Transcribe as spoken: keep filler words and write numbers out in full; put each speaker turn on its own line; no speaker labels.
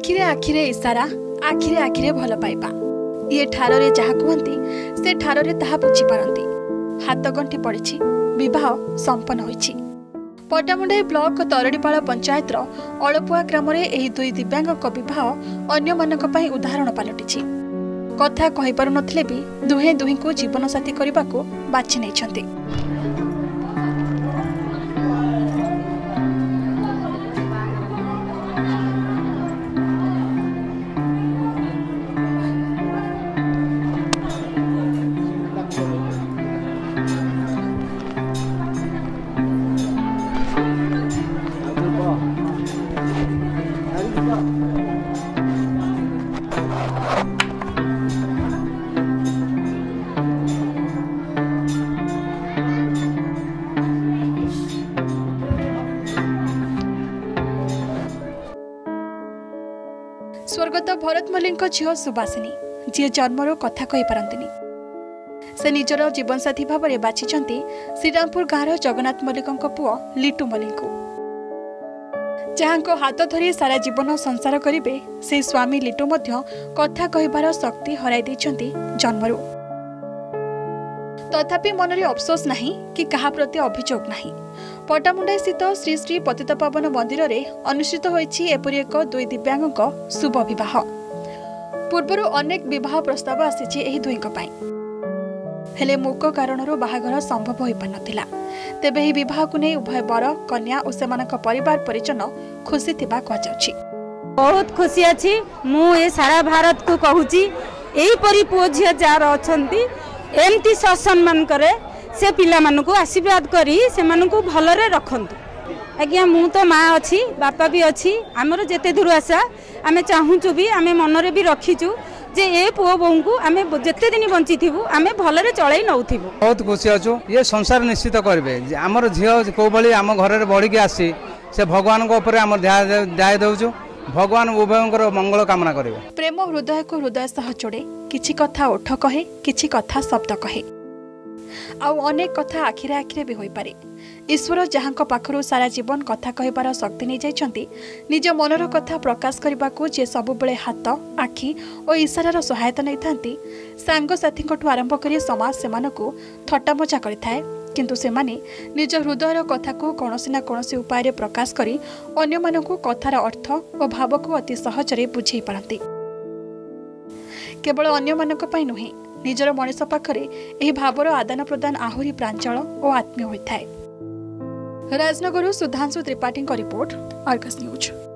आखिरे आखिरे इशारा आखिरे आखिरे भल पाइबा ये ठारे जहा कहती से ठारे ताहा बुझी पारती। हाथ गंठी पड़ी विवाह संपन्न होईछि। पटामुंडाई ब्लॉक तरड़ीपाल पंचायतर अलपुआ ग्राम में दुई दिव्यांग बह अन्य उदाहरण पलटि कथा कही पारु नथिले भी दुहे दुही को जीवन साथी करने को बाछि नेइछन्ति। स्वर्गत भरत मल्लिक झील सुबासिनी जी जन्मर कथा कही पारंतिनी से निजर जीवन साथी भाव में बाछिचंती श्रीरामपुर गाँव जगन्नाथ मल्लिक पुओ लिटू मल्लिक जहां हाथ धरी सारा जीवन संसार करेंगे से स्वामी लिटू मध्य कथा कहबार शक्ति हराई देइछंती जन्मरू। तथापि मनरे अफसोस नहीं कि कहा प्रति अभियोग नहीं। पटामुंडाई स्थित श्री श्री पतितपावन मंदिर में अनुष्ठित होईछि एपरि एक दुई दिव्यांग शुभ विवाह। पूर्वर अनेक विवाह प्रस्ताव आसीछि एही दुईक पई हेले मूक कारणरू बाहाघर संभव होई पानथिला। तेबे एही विवाह को नै उभय बर कन्या और सेमानक परिवार परिजन खुशी थिबा कहाजाउछि।
बहुत खुशी अछि। मु ए सारा भारत को कहूछि एही परि पुओ झिया जार अछंती एमती सत्सम्मान करे से पिला मानकु आशीर्वाद करी से मानकु भलरे रखंतु। आज्ञा मु तो माँ अच्छी बापा भी अच्छी आमर जेते दूर आशा आमे चाहूचु भी आमे मनरे भी रखीचु जे ए पुओ बोहू को आमे जेते दिन बंची थिबु आमे भलरे चलाई नउथिबु।
बहुत खुशी अछु। ये संसार निश्चित करबे आमर झियो को बळी आम घर रे बढी के आसी से भगवान को ऊपर आम ध्यान देउचु। भगवान उभयंकर मंगल कामना करेंगे।
प्रेम हृदय को हृदय सह जोड़े किछि कथा ओठ कहे किछि कथा शब्द कहे आउ अनेक कथा आखिरे आखिरे भी होई पारे। ईश्वर जहां पाखरु सारा जीवन कथा कहबार शक्ति नहीं जाइछंती निज मनर कथा प्रकाश करने को जे सबुबले हाथ आखि और इशारार सहायता नहीं थांती सांग साथी आरंभ कर समाज सेमानकु थट्टा मजा करिथाए किंतु सेमाने निज हृदयर कथा को कौनसी ना कौनसी उपाय प्रकाश करी अन्य मानकु कथार अर्थ और भाव को अति सहजरे बुझेई पारंती। केवल अन्य मानक पई नुहे निजर मनीष पाखरे एही भावर आदान प्रदान आहुरी प्रांजल और आत्मीय होइथाए। Rajnagar Sudhanshu Tripathi report, Argus news.